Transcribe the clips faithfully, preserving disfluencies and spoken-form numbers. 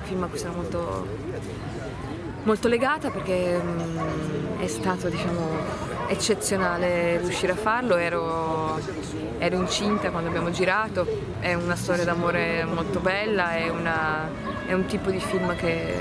film a cui sono molto, molto legata perché mh, è stato, diciamo, eccezionale riuscire a farlo. Ero, ero incinta quando abbiamo girato, è una storia d'amore molto bella, è, una, è un tipo di film che,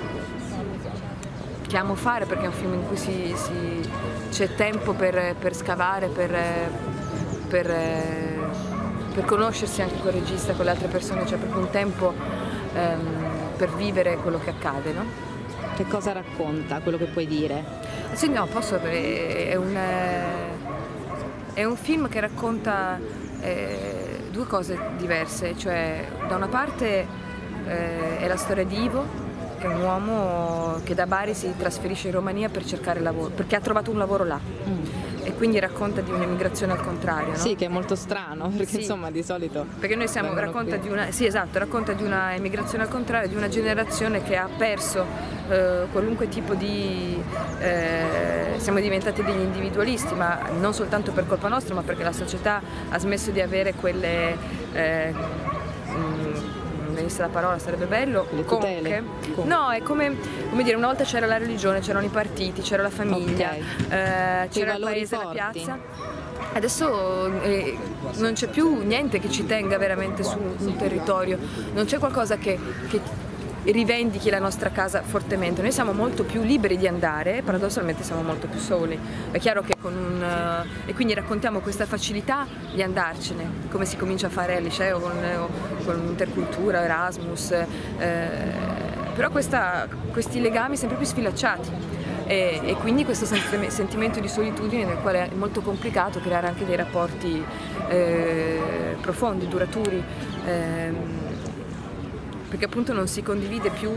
che amo fare perché è un film in cui si, si, c'è tempo per, per scavare, per, per, per conoscersi anche col regista, con le altre persone, c'è proprio un tempo ehm, per vivere quello che accade, no? Che cosa racconta, quello che puoi dire? Sì, no, posso, è un, è un film che racconta eh, due cose diverse, cioè da una parte eh, è la storia di Ivo, che è un uomo che da Bari si trasferisce in Romania per cercare lavoro, perché ha trovato un lavoro là. Mm. E quindi racconta di un'emigrazione al contrario, no? Sì, che è molto strano, perché sì. insomma di solito... Perché noi siamo, racconta di una, sì, esatto, racconta di una emigrazione al contrario, di una generazione che ha perso eh, qualunque tipo di... Eh, siamo diventati degli individualisti, ma non soltanto per colpa nostra, ma perché la società ha smesso di avere quelle... Eh, mh, venisse la parola, sarebbe bello, le tutele. Conche. No, è come, come dire, una volta c'era la religione, c'erano i partiti, c'era la famiglia, okay. eh, c'era il paese, forti. la piazza. Adesso eh, non c'è più niente che ci tenga veramente su un territorio, non c'è qualcosa che, che rivendichi la nostra casa fortemente. Noi siamo molto più liberi di andare, paradossalmente siamo molto più soli. È chiaro che con un... Uh, e quindi raccontiamo questa facilità di andarcene, come si comincia a fare al liceo con, uh, con intercultura, Erasmus, eh, però questa, questi legami sempre più sfilacciati. E, e quindi questo sentimento di solitudine nel quale è molto complicato creare anche dei rapporti eh, profondi, duraturi, ehm, perché appunto non si condivide più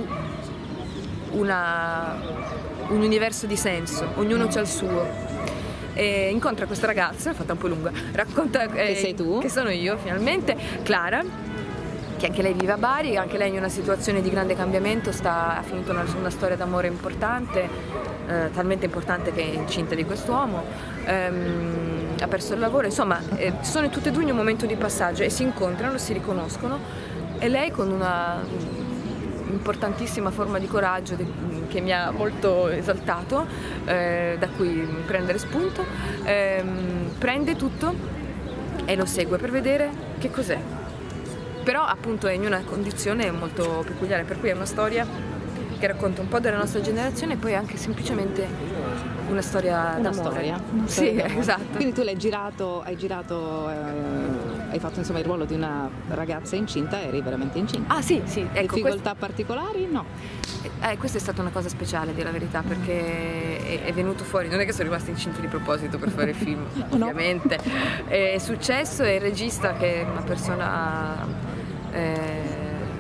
una, un universo di senso, ognuno c'ha il suo. E incontra questa ragazza, fatta un po' lunga, racconta eh, che sei tu? Che sono io finalmente, Clara, che anche lei vive a Bari, anche lei in una situazione di grande cambiamento, sta, ha finito una, una storia d'amore importante, eh, talmente importante che è incinta di quest'uomo, ehm, ha perso il lavoro, insomma eh, sono tutte e due in un momento di passaggio e si incontrano, si riconoscono e lei con una importantissima forma di coraggio che mi ha molto esaltato, eh, da cui prendere spunto, ehm, prende tutto e lo segue per vedere che cos'è. Però appunto è in una condizione molto peculiare, per cui è una storia che racconta un po' della nostra generazione e poi anche semplicemente una storia una d'amore. Storia. Sì, esatto. Quindi tu l'hai girato, hai girato, eh, hai fatto insomma il ruolo di una ragazza incinta, eri veramente incinta. Ah sì, sì. Ecco, difficoltà quest... particolari? No. Eh, questa è stata una cosa speciale, a dire la verità, perché è, è venuto fuori, non è che sono rimasta incinta di proposito per fare il film, no. Ovviamente. È successo e il regista, che è una persona eh,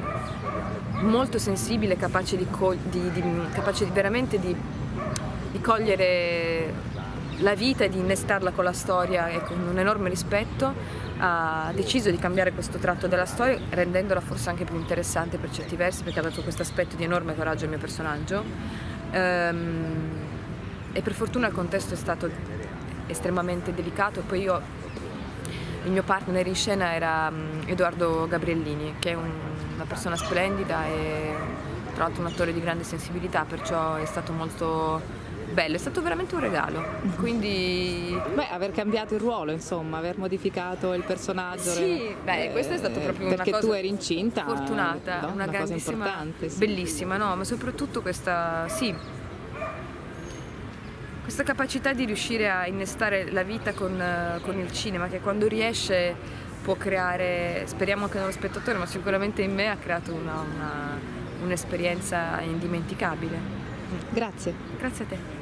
molto sensibile, capace di, di, di, capace di veramente di, di cogliere la vita e di innestarla con la storia e con un enorme rispetto, ha deciso di cambiare questo tratto della storia, rendendola forse anche più interessante per certi versi, perché ha dato questo aspetto di enorme coraggio al mio personaggio. Ehm, e per fortuna il contesto è stato estremamente delicato. E poi io, il mio partner in scena era Edoardo Gabriellini, che è un, una persona splendida e tra l'altro un attore di grande sensibilità, perciò è stato molto bello, è stato veramente un regalo. Quindi beh, aver cambiato il ruolo, insomma, aver modificato il personaggio. Sì, beh, eh, questo è stato proprio una perché cosa tu eri incinta, fortunata, no? una, una grandissima, cosa importante, sì. Bellissima, no, ma soprattutto questa, sì, questa capacità di riuscire a innestare la vita con, con il cinema, che quando riesce può creare, speriamo anche nello spettatore, ma sicuramente in me ha creato una, una, un'esperienza indimenticabile. Grazie. Grazie a te.